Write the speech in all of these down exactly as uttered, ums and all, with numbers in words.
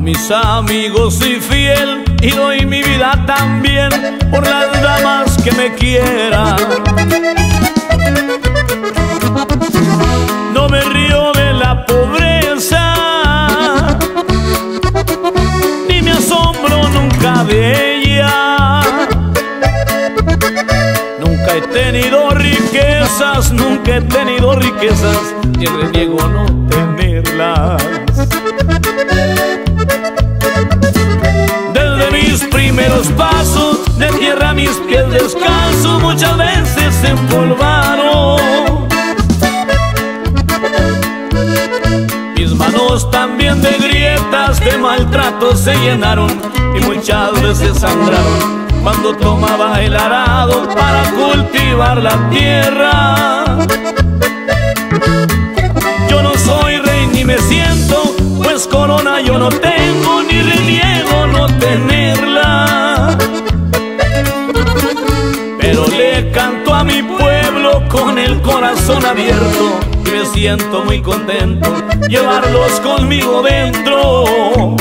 mis amigos soy fiel y doy mi vida también por las damas que me quieran. No me río de la pobreza, ni me asombro nunca de ella. Nunca he tenido riquezas, nunca he tenido riquezas, y reniego no tenerlas. Desde mis primeros pasos, de tierra a mis pies descalzos, muchas veces se empolvaron. Mis manos también de grietas, de maltratos se llenaron, y muchas veces sangraron cuando tomaba el arado para cultivar la tierra. Yo no soy rey ni me siento, pues corona yo no tengo, ni reniego no tenerla. Pero le canto a mi pueblo con el corazón abierto, y me siento muy contento llevarlos conmigo dentro.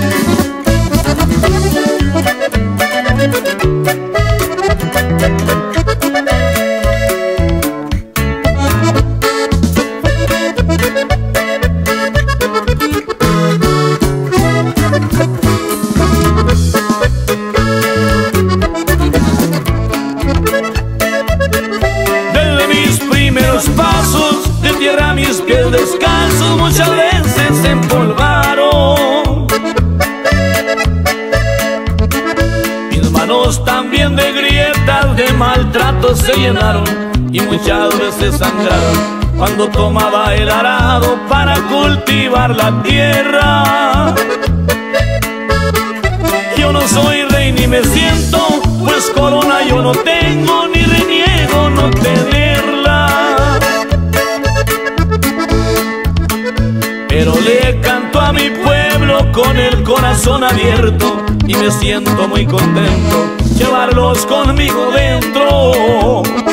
Desde mis primeros pasos, de tierra a mis pies descalzos, muchas veces se empolvaron. Mis manos también de grietas, de maltratos se llenaron, y muchas veces sangraron cuando tomaba el arado para cultivar la tierra. Yo no soy rey ni me siento, pues corona yo no tengo, ni reniego no tenerla. Pero le canto a mi pueblo con el corazón abierto, y me siento muy contento llevarlos conmigo dentro.